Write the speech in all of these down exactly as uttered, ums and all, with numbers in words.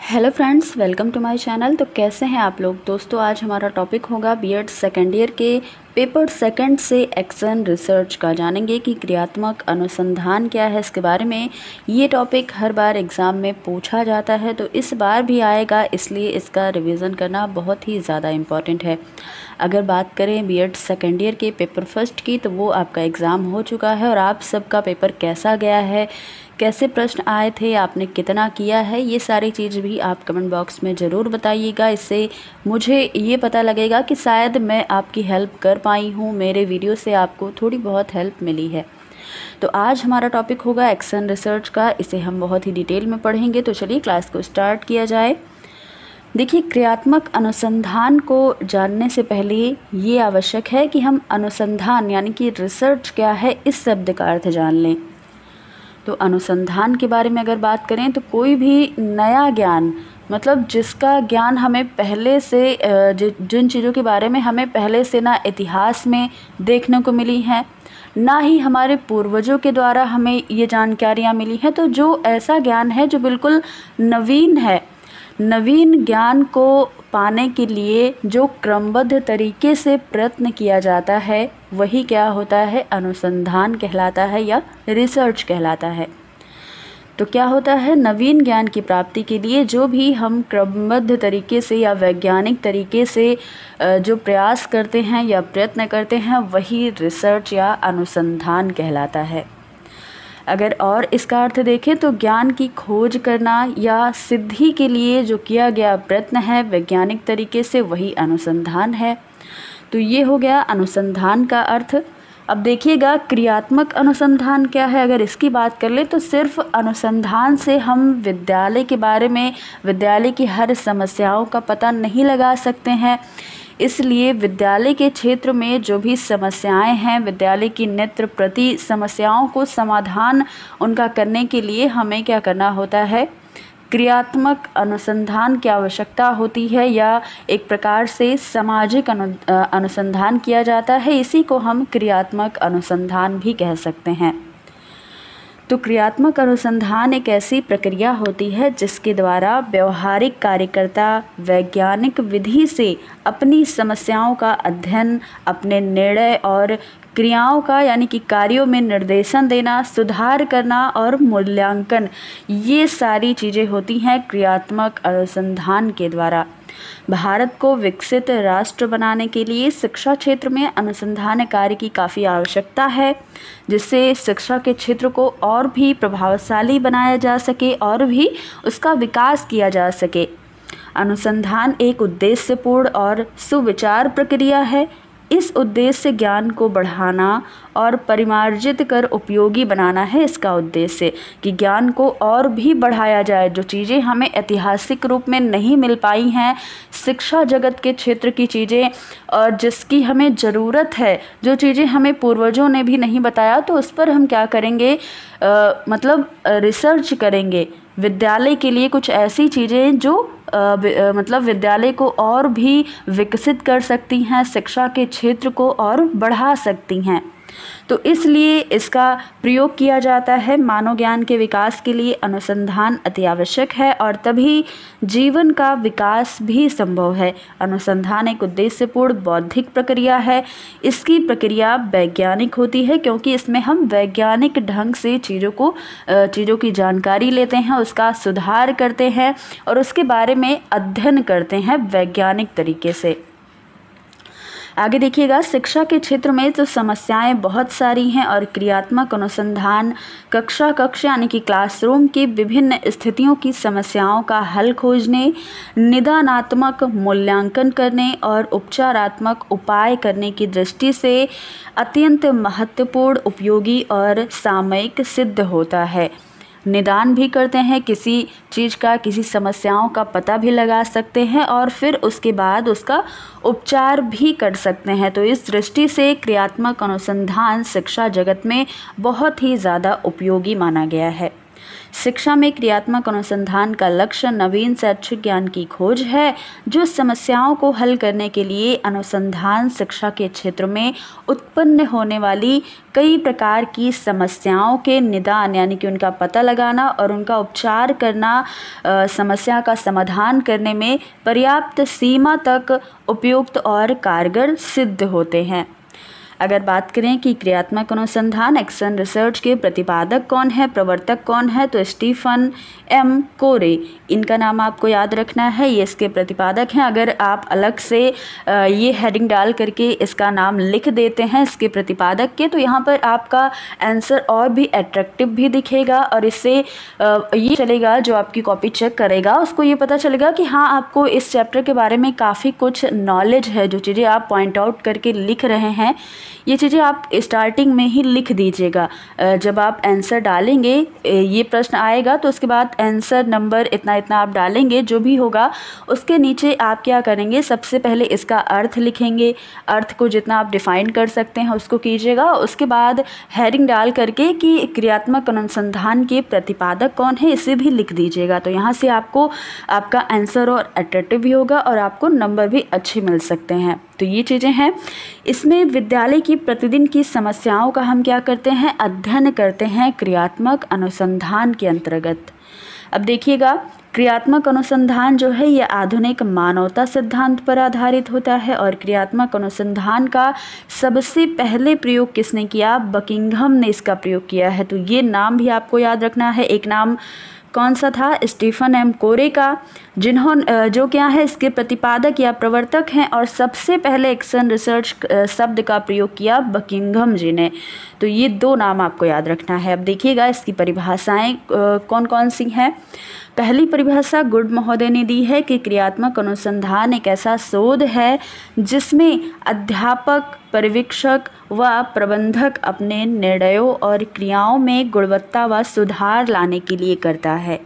Hello friends, welcome to my channel. तो कैसे हैं आप लोग। दोस्तों, आज हमारा टॉपिक होगा बीएड सेकेंड ईयर के पेपर सेकंड से एक्शन रिसर्च का। जानेंगे कि क्रियात्मक अनुसंधान क्या है इसके बारे में। ये टॉपिक हर बार एग्ज़ाम में पूछा जाता है, तो इस बार भी आएगा, इसलिए इसका रिवीजन करना बहुत ही ज़्यादा इम्पॉर्टेंट है। अगर बात करें बीएड सेकेंड ईयर के पेपर फर्स्ट की, तो वो आपका एग्ज़ाम हो चुका है और आप सबका पेपर कैसा गया है, कैसे प्रश्न आए थे, आपने कितना किया है, ये सारी चीज़ भी आप कमेंट बॉक्स में ज़रूर बताइएगा। इससे मुझे ये पता लगेगा कि शायद मैं आपकी हेल्प कर पाई हूँ, मेरे वीडियो से आपको थोड़ी बहुत हेल्प मिली है। तो आज हमारा टॉपिक होगा एक्शन रिसर्च का। इसे हम बहुत ही डिटेल में पढ़ेंगे। तो चलिए क्लास को स्टार्ट किया जाए। देखिए, क्रियात्मक अनुसंधान को जानने से पहले ये आवश्यक है कि हम अनुसंधान यानी कि रिसर्च क्या है, इस शब्द का अर्थ जान लें। तो अनुसंधान के बारे में अगर बात करें तो कोई भी नया ज्ञान, मतलब जिसका ज्ञान हमें पहले से जिन चीज़ों के बारे में हमें पहले से ना इतिहास में देखने को मिली हैं, ना ही हमारे पूर्वजों के द्वारा हमें ये जानकारियाँ मिली हैं। तो जो ऐसा ज्ञान है जो बिल्कुल नवीन है, नवीन ज्ञान को पाने के लिए जो क्रमबद्ध तरीके से प्रयत्न किया जाता है, वही क्या होता है, अनुसंधान कहलाता है या रिसर्च कहलाता है। तो क्या होता है, नवीन ज्ञान की प्राप्ति के लिए जो भी हम क्रमबद्ध तरीके से या वैज्ञानिक तरीके से जो प्रयास करते हैं या प्रयत्न करते हैं, वही रिसर्च या अनुसंधान कहलाता है। अगर और इसका अर्थ देखें तो ज्ञान की खोज करना या सिद्धि के लिए जो किया गया प्रयत्न है वैज्ञानिक तरीके से, वही अनुसंधान है। तो ये हो गया अनुसंधान का अर्थ। अब देखिएगा क्रियात्मक अनुसंधान क्या है। अगर इसकी बात कर ले तो सिर्फ अनुसंधान से हम विद्यालय के बारे में, विद्यालय की हर समस्याओं का पता नहीं लगा सकते हैं। इसलिए विद्यालय के क्षेत्र में जो भी समस्याएं हैं, विद्यालय की नित्य प्रति समस्याओं को समाधान उनका करने के लिए हमें क्या करना होता है, क्रियात्मक अनुसंधान की आवश्यकता होती है, या एक प्रकार से सामाजिक अनु अनुसंधान किया जाता है। इसी को हम क्रियात्मक अनुसंधान भी कह सकते हैं। तो क्रियात्मक अनुसंधान एक ऐसी प्रक्रिया होती है जिसके द्वारा व्यवहारिक कार्यकर्ता वैज्ञानिक विधि से अपनी समस्याओं का अध्ययन, अपने निर्णय और क्रियाओं का यानी कि कार्यों में निर्देशन देना, सुधार करना और मूल्यांकन, ये सारी चीज़ें होती हैं क्रियात्मक अनुसंधान के द्वारा। भारत को विकसित राष्ट्र बनाने के लिए शिक्षा क्षेत्र में अनुसंधान कार्य की काफ़ी आवश्यकता है, जिससे शिक्षा के क्षेत्र को और भी प्रभावशाली बनाया जा सके और भी उसका विकास किया जा सके। अनुसंधान एक उद्देश्यपूर्ण और सुविचार प्रक्रिया है। इस उद्देश्य ज्ञान को बढ़ाना और परिमार्जित कर उपयोगी बनाना है। इसका उद्देश्य कि ज्ञान को और भी बढ़ाया जाए, जो चीज़ें हमें ऐतिहासिक रूप में नहीं मिल पाई हैं, शिक्षा जगत के क्षेत्र की चीज़ें और जिसकी हमें ज़रूरत है, जो चीज़ें हमें पूर्वजों ने भी नहीं बताया, तो उस पर हम क्या करेंगे, आ, मतलब रिसर्च करेंगे। विद्यालय के लिए कुछ ऐसी चीज़ें जो आ, मतलब विद्यालय को और भी विकसित कर सकती हैं, शिक्षा के क्षेत्र को और बढ़ा सकती हैं। तो इसलिए इसका प्रयोग किया जाता है। मानव ज्ञान के विकास के लिए अनुसंधान अति आवश्यक है और तभी जीवन का विकास भी संभव है। अनुसंधान एक उद्देश्यपूर्ण बौद्धिक प्रक्रिया है। इसकी प्रक्रिया वैज्ञानिक होती है क्योंकि इसमें हम वैज्ञानिक ढंग से चीज़ों को चीज़ों की जानकारी लेते हैं, उसका सुधार करते हैं और उसके बारे में अध्ययन करते हैं वैज्ञानिक तरीके से। आगे देखिएगा, शिक्षा के क्षेत्र में जो समस्याएं बहुत सारी हैं और क्रियात्मक अनुसंधान कक्षा कक्ष यानी कि क्लासरूम की विभिन्न स्थितियों की समस्याओं का हल खोजने, निदानात्मक मूल्यांकन करने और उपचारात्मक उपाय करने की दृष्टि से अत्यंत महत्वपूर्ण, उपयोगी और सामयिक सिद्ध होता है। निदान भी करते हैं किसी चीज़ का, किसी समस्याओं का पता भी लगा सकते हैं और फिर उसके बाद उसका उपचार भी कर सकते हैं। तो इस दृष्टि से क्रियात्मक अनुसंधान शिक्षा जगत में बहुत ही ज़्यादा उपयोगी माना गया है। शिक्षा में क्रियात्मक अनुसंधान का लक्ष्य नवीन शैक्षिक ज्ञान की खोज है, जो समस्याओं को हल करने के लिए अनुसंधान शिक्षा के क्षेत्र में उत्पन्न होने वाली कई प्रकार की समस्याओं के निदान यानी कि उनका पता लगाना और उनका उपचार करना, आ, समस्या का समाधान करने में पर्याप्त सीमा तक उपयुक्त और कारगर सिद्ध होते हैं। अगर बात करें कि क्रियात्मक अनुसंधान एक्शन रिसर्च के प्रतिपादक कौन है, प्रवर्तक कौन है, तो स्टीफन एम कोरे, इनका नाम आपको याद रखना है, ये इसके प्रतिपादक हैं। अगर आप अलग से ये हेडिंग डाल करके इसका नाम लिख देते हैं इसके प्रतिपादक के, तो यहाँ पर आपका आंसर और भी अट्रैक्टिव भी दिखेगा और इससे ये चलेगा, जो आपकी कॉपी चेक करेगा उसको ये पता चलेगा कि हाँ आपको इस चैप्टर के बारे में काफ़ी कुछ नॉलेज है। जो चीज़ें आप पॉइंट आउट करके लिख रहे हैं ये चीज़ें आप स्टार्टिंग में ही लिख दीजिएगा। जब आप आंसर डालेंगे, ये प्रश्न आएगा तो उसके बाद आंसर नंबर इतना इतना आप डालेंगे, जो भी होगा उसके नीचे आप क्या करेंगे, सबसे पहले इसका अर्थ लिखेंगे। अर्थ को जितना आप डिफाइन कर सकते हैं उसको कीजिएगा। उसके बाद हेडिंग डाल करके कि क्रियात्मक अनुसंधान के प्रतिपादक कौन है, इसे भी लिख दीजिएगा। तो यहाँ से आपको आपका आंसर और अट्रैक्टिव भी होगा और आपको नंबर भी अच्छे मिल सकते हैं। तो ये चीज़ें हैं। इसमें विद्यालय की प्रतिदिन की समस्याओं का हम क्या करते हैं, अध्ययन करते हैं क्रियात्मक अनुसंधान के अंतर्गत। अब देखिएगा, क्रियात्मक अनुसंधान जो है ये आधुनिक मानवता सिद्धांत पर आधारित होता है और क्रियात्मक अनुसंधान का सबसे पहले प्रयोग किसने किया, बकिंघम ने इसका प्रयोग किया है। तो ये नाम भी आपको याद रखना है। एक नाम कौन सा था, स्टीफन एम कोरे का, जिन्होंने जो क्या है इसके प्रतिपादक या प्रवर्तक हैं, और सबसे पहले एक्शन रिसर्च शब्द का प्रयोग किया बकिंघम जी ने। तो ये दो नाम आपको याद रखना है। अब देखिएगा इसकी परिभाषाएं कौन कौन सी हैं। पहली परिभाषा गुड महोदय ने दी है कि क्रियात्मक अनुसंधान एक ऐसा शोध है जिसमें अध्यापक, पर्यवेक्षक व प्रबंधक अपने निर्णयों और क्रियाओं में गुणवत्ता व सुधार लाने के लिए करता है।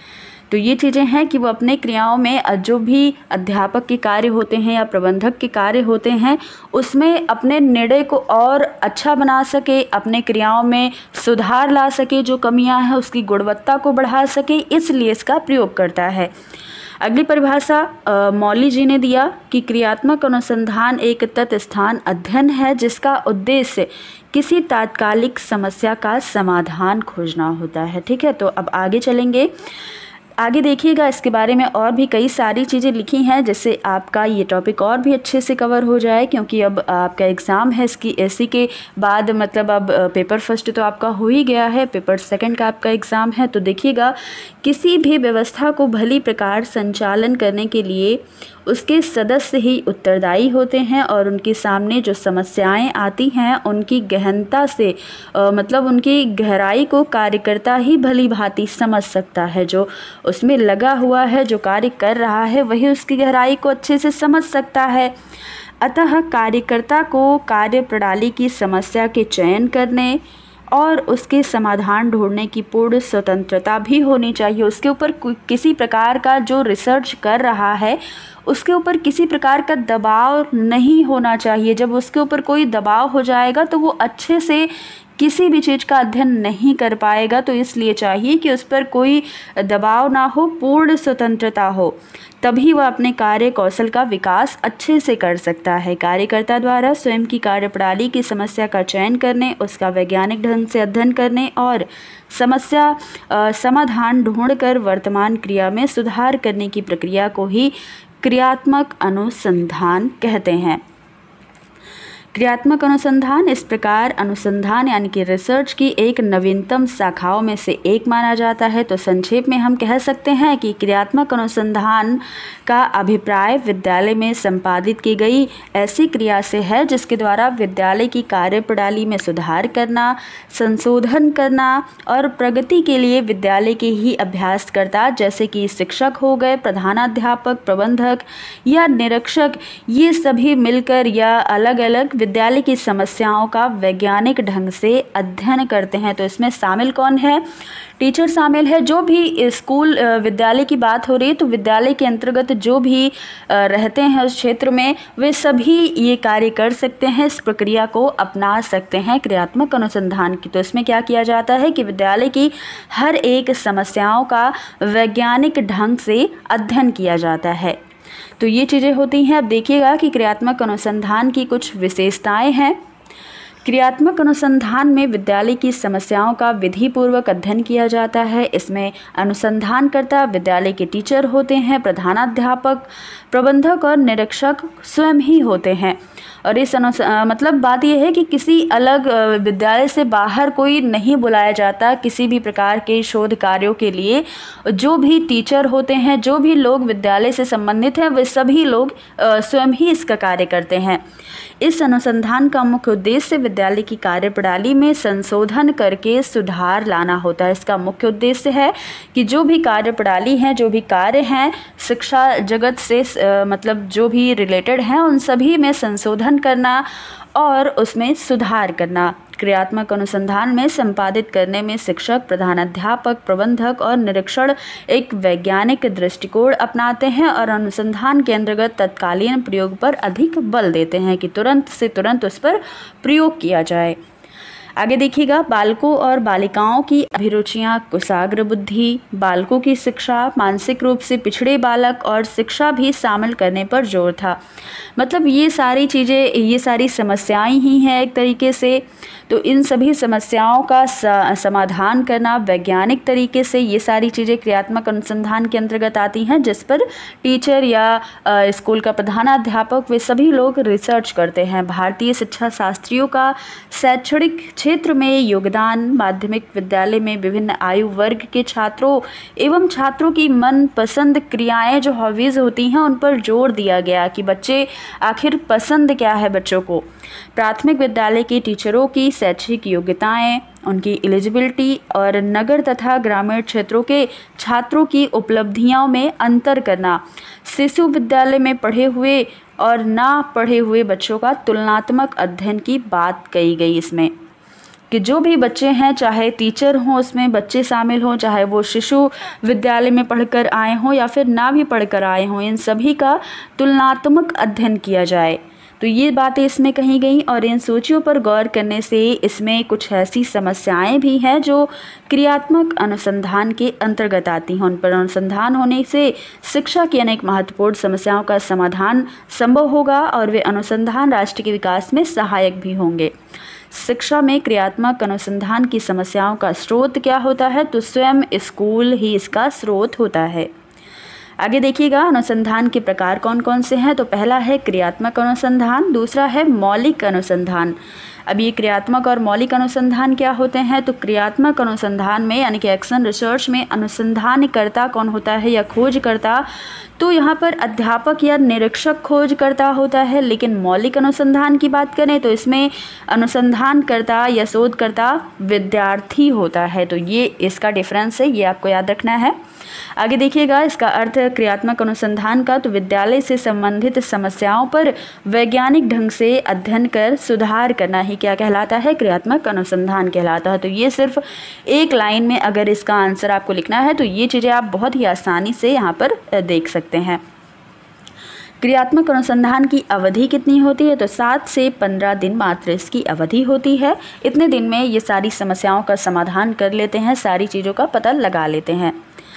तो ये चीज़ें हैं कि वो अपने क्रियाओं में जो भी अध्यापक के कार्य होते हैं या प्रबंधक के कार्य होते हैं उसमें अपने निर्णय को और अच्छा बना सके, अपने क्रियाओं में सुधार ला सके, जो कमियां हैं उसकी गुणवत्ता को बढ़ा सके, इसलिए इसका प्रयोग करता है। अगली परिभाषा मौली जी ने दिया कि क्रियात्मक अनुसंधान एक तत्स्थान अध्ययन है जिसका उद्देश्य किसी तात्कालिक समस्या का समाधान खोजना होता है। ठीक है, तो अब आगे चलेंगे। आगे देखिएगा, इसके बारे में और भी कई सारी चीज़ें लिखी हैं जिससे आपका ये टॉपिक और भी अच्छे से कवर हो जाए, क्योंकि अब आपका एग्ज़ाम है इसकी इसी के बाद, मतलब अब पेपर फर्स्ट तो आपका हो ही गया है, पेपर सेकंड का आपका एग्ज़ाम है। तो देखिएगा, किसी भी व्यवस्था को भली प्रकार संचालन करने के लिए उसके सदस्य ही उत्तरदायी होते हैं और उनके सामने जो समस्याएं आती हैं उनकी गहनता से आ, मतलब उनकी गहराई को कार्यकर्ता ही भली भांति समझ सकता है। जो उसमें लगा हुआ है, जो कार्य कर रहा है, वही उसकी गहराई को अच्छे से समझ सकता है। अतः कार्यकर्ता को कार्य प्रणाली की समस्या के चयन करने और उसके समाधान ढूंढने की पूर्ण स्वतंत्रता भी होनी चाहिए। उसके ऊपर किसी प्रकार का जो रिसर्च कर रहा है उसके ऊपर किसी प्रकार का दबाव नहीं होना चाहिए। जब उसके ऊपर कोई दबाव हो जाएगा तो वो अच्छे से किसी भी चीज़ का अध्ययन नहीं कर पाएगा। तो इसलिए चाहिए कि उस पर कोई दबाव ना हो, पूर्ण स्वतंत्रता हो, तभी वह अपने कार्य कौशल का विकास अच्छे से कर सकता है। कार्यकर्ता द्वारा स्वयं की कार्यप्रणाली की समस्या का चयन करने, उसका वैज्ञानिक ढंग से अध्ययन करने और समस्या समाधान ढूंढकर वर्तमान क्रिया में सुधार करने की प्रक्रिया को ही क्रियात्मक अनुसंधान कहते हैं। क्रियात्मक अनुसंधान इस प्रकार अनुसंधान यानी कि रिसर्च की एक नवीनतम शाखाओं में से एक माना जाता है। तो संक्षेप में हम कह सकते हैं कि क्रियात्मक अनुसंधान का अभिप्राय विद्यालय में संपादित की गई ऐसी क्रिया से है जिसके द्वारा विद्यालय की कार्यप्रणाली में सुधार करना, संशोधन करना और प्रगति के लिए विद्यालय के ही अभ्यासकर्ता जैसे कि शिक्षक हो गए, प्रधानाध्यापक, प्रबंधक या निरीक्षक, ये सभी मिलकर या अलग अलग विद्यालय की समस्याओं का वैज्ञानिक ढंग से अध्ययन करते हैं। तो इसमें शामिल कौन है? टीचर शामिल है। जो भी स्कूल विद्यालय की बात हो रही है तो विद्यालय के अंतर्गत जो भी रहते हैं उस क्षेत्र में वे सभी ये कार्य कर सकते हैं, इस प्रक्रिया को अपना सकते हैं क्रियात्मक अनुसंधान की। तो इसमें क्या किया जाता है कि विद्यालय की हर एक समस्याओं का वैज्ञानिक ढंग से अध्ययन किया जाता है। तो ये चीज़ें होती हैं। अब देखिएगा कि क्रियात्मक अनुसंधान की कुछ विशेषताएं हैं। क्रियात्मक अनुसंधान में विद्यालय की समस्याओं का विधिपूर्वक अध्ययन किया जाता है। इसमें अनुसंधानकर्ता विद्यालय के टीचर होते हैं, प्रधानाध्यापक, प्रबंधक और निरीक्षक स्वयं ही होते हैं। और इस अनुस मतलब बात यह है कि किसी अलग विद्यालय से बाहर कोई नहीं बुलाया जाता किसी भी प्रकार के शोध कार्यों के लिए। जो भी टीचर होते हैं, जो भी लोग विद्यालय से संबंधित हैं, वे सभी लोग स्वयं ही इसका कार्य करते हैं। इस अनुसंधान का मुख्य उद्देश्य विद्यालय की कार्यप्रणाली में संशोधन करके सुधार लाना होता है। इसका मुख्य उद्देश्य है कि जो भी कार्यप्रणाली हैं, जो भी कार्य हैं शिक्षा जगत से मतलब जो भी रिलेटेड हैं, उन सभी में संशोधन करना और उसमें सुधार करना। क्रियात्मक अनुसंधान में संपादित करने में शिक्षक, प्रधानाध्यापक, प्रबंधक और निरीक्षण एक वैज्ञानिक दृष्टिकोण अपनाते हैं और अनुसंधान के अंतर्गत तत्कालीन प्रयोग पर अधिक बल देते हैं कि तुरंत से तुरंत उस पर प्रयोग किया जाए। आगे देखिएगा, बालकों और बालिकाओं की अभिरुचियां, कुशाग्र बुद्धि, बालकों की शिक्षा, मानसिक रूप से पिछड़े बालक और शिक्षा भी शामिल करने पर जोर था। मतलब ये सारी चीज़ें, ये सारी समस्याएं ही हैं एक तरीके से। तो इन सभी समस्याओं का समाधान करना वैज्ञानिक तरीके से, ये सारी चीज़ें क्रियात्मक अनुसंधान के अंतर्गत आती हैं, जिस पर टीचर या स्कूल का प्रधानाध्यापक वे सभी लोग रिसर्च करते हैं। भारतीय शिक्षा शास्त्रियों का शैक्षणिक क्षेत्र में योगदान, माध्यमिक विद्यालय में विभिन्न आयु वर्ग के छात्रों एवं छात्रों की मनपसंद क्रियाएं जो हॉबीज़ होती हैं उन पर जोर दिया गया कि बच्चे आखिर पसंद क्या है बच्चों को। प्राथमिक विद्यालय के टीचरों की शैक्षिक योग्यताएं, उनकी एलिजिबिलिटी और नगर तथा ग्रामीण क्षेत्रों के छात्रों की उपलब्धियों में अंतर करना, शिशु विद्यालय में पढ़े हुए और ना पढ़े हुए बच्चों का तुलनात्मक अध्ययन की बात कही गई इसमें कि जो भी बच्चे हैं, चाहे टीचर हों उसमें बच्चे शामिल हों, चाहे वो शिशु विद्यालय में पढ़कर आए हों या फिर ना भी पढ़कर आए हों, इन सभी का तुलनात्मक अध्ययन किया जाए। तो ये बातें इसमें कही गई और इन सूचियों पर गौर करने से इसमें कुछ ऐसी समस्याएं भी हैं जो क्रियात्मक अनुसंधान के अंतर्गत आती हैं। उन पर अनुसंधान होने से शिक्षा की अनेक महत्वपूर्ण समस्याओं का समाधान संभव होगा और वे अनुसंधान राष्ट्र के विकास में सहायक भी होंगे। शिक्षा में क्रियात्मक अनुसंधान की समस्याओं का स्रोत क्या होता है? तो स्वयं स्कूल ही इसका स्रोत होता है। आगे देखिएगा, अनुसंधान के प्रकार कौन कौन से हैं। तो पहला है क्रियात्मक अनुसंधान, दूसरा है मौलिक अनुसंधान। अब ये क्रियात्मक और मौलिक अनुसंधान क्या होते हैं? तो क्रियात्मक अनुसंधान में यानी कि एक्शन रिसर्च में अनुसंधानकर्ता कौन होता है या खोजकर्ता? तो यहाँ पर अध्यापक या निरीक्षक खोजकर्ता होता है। लेकिन मौलिक अनुसंधान की बात करें तो इसमें अनुसंधानकर्ता या शोधकर्ता विद्यार्थी होता है। तो ये इसका डिफरेंस है, ये आपको याद रखना है। आगे देखिएगा, इसका अर्थ क्रियात्मक अनुसंधान का तो विद्यालय से संबंधित समस्याओं पर वैज्ञानिक ढंग से अध्ययन कर सुधार करना ही क्या कहलाता है? क्रियात्मक अनुसंधान कहलाता है। तो ये सिर्फ एक लाइन में अगर इसका आंसर आपको लिखना है तो ये चीज़ें आप बहुत ही आसानी से यहाँ पर देख सकते हैं। क्रियात्मक अनुसंधान की अवधि कितनी होती है? तो सात से पंद्रह दिन मात्र इसकी अवधि होती है। इतने दिन में ये सारी समस्याओं का समाधान कर लेते हैं, सारी चीज़ों का पता लगा लेते हैं।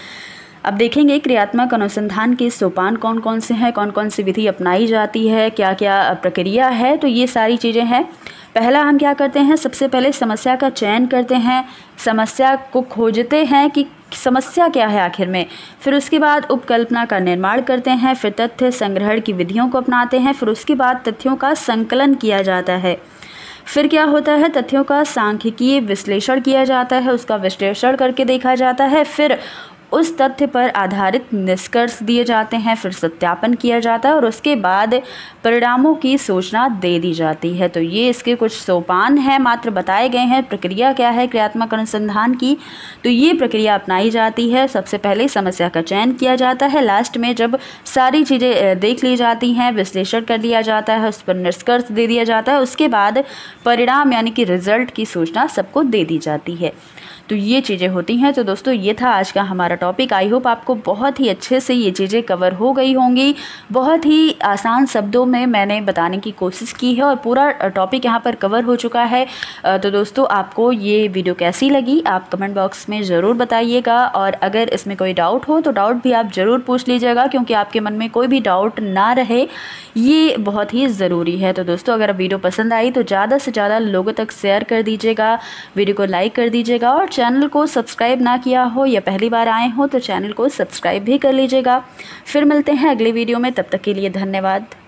अब देखेंगे क्रियात्मक अनुसंधान के सोपान कौन कौन से हैं, कौन कौन सी विधि अपनाई जाती है, क्या क्या प्रक्रिया है। तो ये सारी चीज़ें हैं। पहला हम क्या करते हैं, सबसे पहले समस्या का चयन करते हैं, समस्या को खोजते हैं कि समस्या क्या है आखिर में। फिर उसके बाद उपकल्पना का निर्माण करते हैं, फिर तथ्य संग्रहण की विधियों को अपनाते हैं, फिर उसके बाद तथ्यों का संकलन किया जाता है। फिर क्या होता है, तथ्यों का सांख्यिकीय विश्लेषण किया जाता है, उसका विश्लेषण करके देखा जाता है। फिर उस तथ्य पर आधारित निष्कर्ष दिए जाते हैं, फिर सत्यापन किया जाता है और उसके बाद परिणामों की सूचना दे दी जाती है। तो ये इसके कुछ सोपान हैं, मात्र बताए गए हैं। प्रक्रिया क्या है क्रियात्मक अनुसंधान की, तो ये प्रक्रिया अपनाई जाती है। सबसे पहले समस्या का चयन किया जाता है, लास्ट में जब सारी चीज़ें देख ली जाती हैं, विश्लेषण कर लिया जाता है, उस पर निष्कर्ष दे दिया जाता है, उसके बाद परिणाम यानी कि रिजल्ट की सूचना सबको दे दी जाती है। तो ये चीज़ें होती हैं। तो दोस्तों ये था आज का हमारा टॉपिक। आई होप आपको बहुत ही अच्छे से ये चीज़ें कवर हो गई होंगी। बहुत ही आसान शब्दों में मैंने बताने की कोशिश की है और पूरा टॉपिक यहाँ पर कवर हो चुका है। तो दोस्तों आपको ये वीडियो कैसी लगी आप कमेंट बॉक्स में ज़रूर बताइएगा, और अगर इसमें कोई डाउट हो तो डाउट भी आप ज़रूर पूछ लीजिएगा, क्योंकि आपके मन में कोई भी डाउट ना रहे, ये बहुत ही ज़रूरी है। तो दोस्तों अगर वीडियो पसंद आई तो ज़्यादा से ज़्यादा लोगों तक शेयर कर दीजिएगा, वीडियो को लाइक कर दीजिएगा, और चैनल को सब्सक्राइब ना किया हो या पहली बार आए हो तो चैनल को सब्सक्राइब भी कर लीजिएगा। फिर मिलते हैं अगली वीडियो में, तब तक के लिए धन्यवाद।